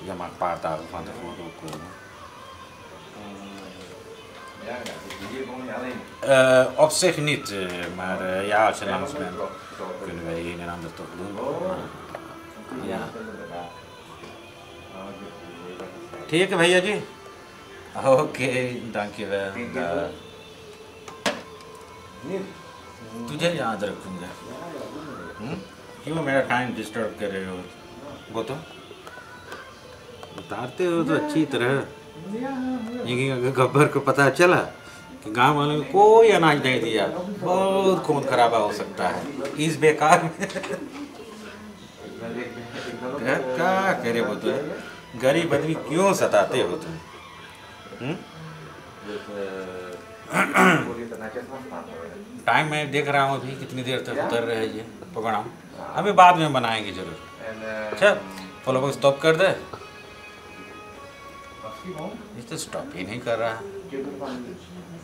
อย่ามาปาตาฟังแต่ฟังตัวกูop zich niet, maar ja, als je langs bent, kunnen wij een en ander toch doen. Ja. ठीक है भैया जी, okay, dankjewel. तुझे याद रखूंगा। क्यों मेरा टाइम डिस्टर्ब कर रहे हो? वो तो उतारते हो तो अच्छी तरह, लेकिन अगर गब्बर को पता चला कि गांव वालों ने कोई अनाज नहीं दिया, बहुत खून खराबा हो सकता है इस बेकार में। क्या करे वो तो, गरीब आदमी क्यों सताते हो तुम? टाइम मैं देख रहा हूँ अभी कितनी देर तक उतर रहे हैं ये प्रोग्राम, अभी बाद में बनाएंगे जरूर। अच्छा फॉलो को स्टॉप कर दे, ये तो स्टॉप ही नहीं कर रहा है।